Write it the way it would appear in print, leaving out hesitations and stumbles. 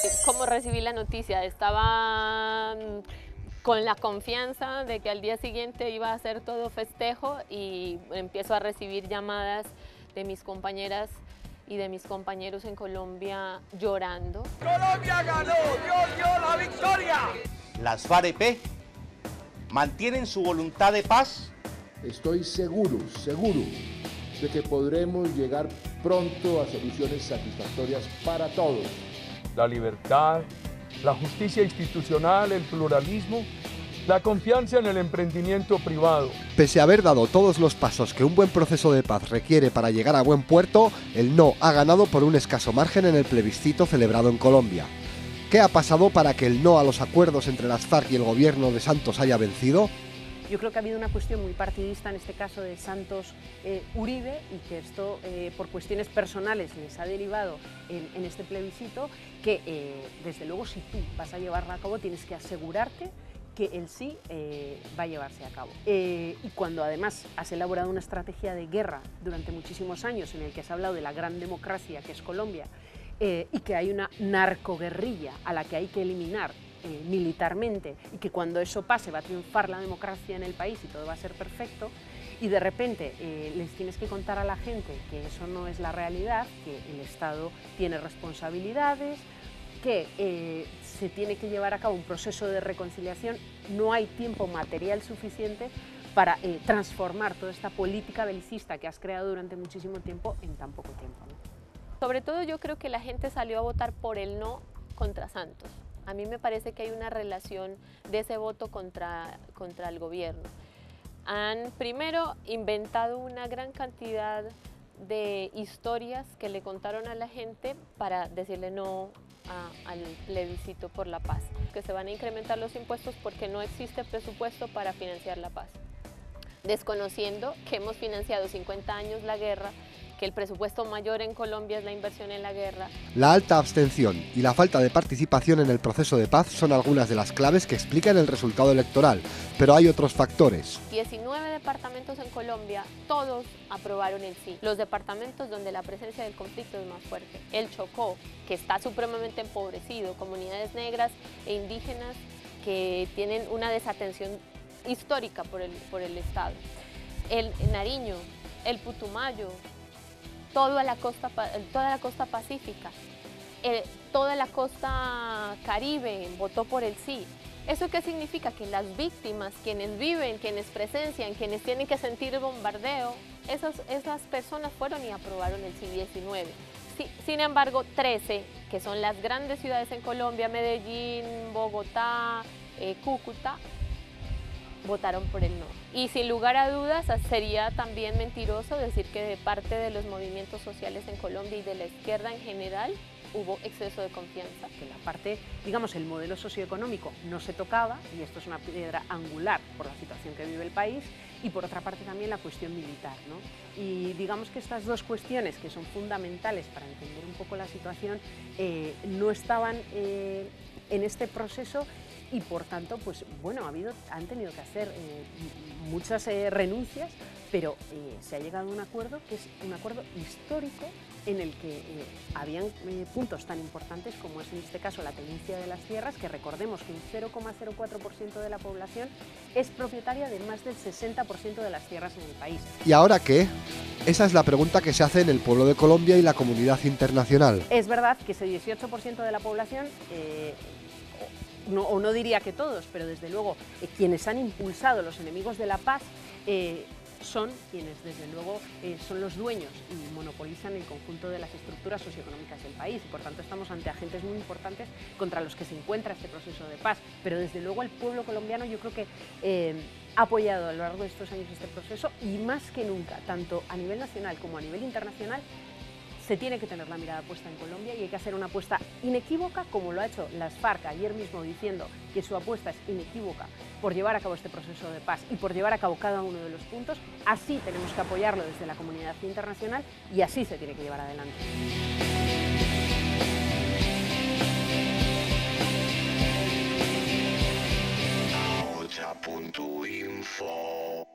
¿Cómo recibí la noticia? Estaba con la confianza de que al día siguiente iba a ser todo festejo y empiezo a recibir llamadas de mis compañeras y de mis compañeros en Colombia llorando. ¡Colombia ganó! ¡Dios dio la victoria! Las FARC-EP mantienen su voluntad de paz. Estoy seguro de que podremos llegar pronto a soluciones satisfactorias para todos. La libertad, la justicia institucional, el pluralismo, la confianza en el emprendimiento privado. Pese a haber dado todos los pasos que un buen proceso de paz requiere para llegar a buen puerto, el no ha ganado por un escaso margen en el plebiscito celebrado en Colombia. ¿Qué ha pasado para que el no a los acuerdos entre las FARC y el gobierno de Santos haya vencido? Yo creo que ha habido una cuestión muy partidista, en este caso de Santos Uribe, y que esto por cuestiones personales les ha derivado en este plebiscito, que desde luego si tú vas a llevarlo a cabo tienes que asegurarte que el sí va a llevarse a cabo. Y cuando además has elaborado una estrategia de guerra durante muchísimos años en el que has hablado de la gran democracia que es Colombia, y que hay una narcoguerrilla a la que hay que eliminar militarmente, y que cuando eso pase va a triunfar la democracia en el país y todo va a ser perfecto, y de repente les tienes que contar a la gente que eso no es la realidad, que el Estado tiene responsabilidades, que se tiene que llevar a cabo un proceso de reconciliación, no hay tiempo material suficiente para transformar toda esta política belicista que has creado durante muchísimo tiempo en tan poco tiempo, ¿no? Sobre todo yo creo que la gente salió a votar por el no contra Santos. A mí me parece que hay una relación de ese voto contra el gobierno. Han primero inventado una gran cantidad de historias que le contaron a la gente para decirle no al plebiscito por la paz. Que se van a incrementar los impuestos porque no existe presupuesto para financiar la paz. Desconociendo que hemos financiado 50 años la guerra, que el presupuesto mayor en Colombia es la inversión en la guerra. La alta abstención y la falta de participación en el proceso de paz son algunas de las claves que explican el resultado electoral, pero hay otros factores. 19 departamentos en Colombia, todos aprobaron el sí. Los departamentos donde la presencia del conflicto es más fuerte. El Chocó, que está supremamente empobrecido, comunidades negras e indígenas que tienen una desatención histórica por el Estado. El Nariño, el Putumayo, toda la costa pacífica, toda la costa caribe votó por el sí. ¿Eso qué significa? Que las víctimas, quienes viven, quienes presencian, quienes tienen que sentir el bombardeo, esas personas fueron y aprobaron el sí 19. Sin embargo, 13, que son las grandes ciudades en Colombia, Medellín, Bogotá, Cúcuta, votaron por el no. Y sin lugar a dudas sería también mentiroso decir que de parte de los movimientos sociales en Colombia y de la izquierda en general hubo exceso de confianza. Que la parte, digamos, el modelo socioeconómico no se tocaba, y esto es una piedra angular por la situación que vive el país, y por otra parte también la cuestión militar, ¿no? Y digamos que estas dos cuestiones, que son fundamentales para entender un poco la situación, no estaban en este proceso. Y por tanto, pues bueno, han tenido que hacer muchas renuncias, pero se ha llegado a un acuerdo que es un acuerdo histórico en el que habían puntos tan importantes como es en este caso la tenencia de las tierras, que recordemos que un 0,04% de la población es propietaria de más del 60% de las tierras en el país. ¿Y ahora qué? Esa es la pregunta que se hace en el pueblo de Colombia y la comunidad internacional. Es verdad que ese 18% de la población no diría que todos, pero desde luego quienes han impulsado, los enemigos de la paz, son quienes desde luego son los dueños y monopolizan el conjunto de las estructuras socioeconómicas del país, y por tanto estamos ante agentes muy importantes contra los que se encuentra este proceso de paz. Pero desde luego el pueblo colombiano yo creo que ha apoyado a lo largo de estos años este proceso, y más que nunca, tanto a nivel nacional como a nivel internacional, se tiene que tener la mirada puesta en Colombia, y hay que hacer una apuesta inequívoca, como lo ha hecho las FARC ayer mismo, diciendo que su apuesta es inequívoca por llevar a cabo este proceso de paz y por llevar a cabo cada uno de los puntos. Así tenemos que apoyarlo desde la comunidad internacional, y así se tiene que llevar adelante. Info.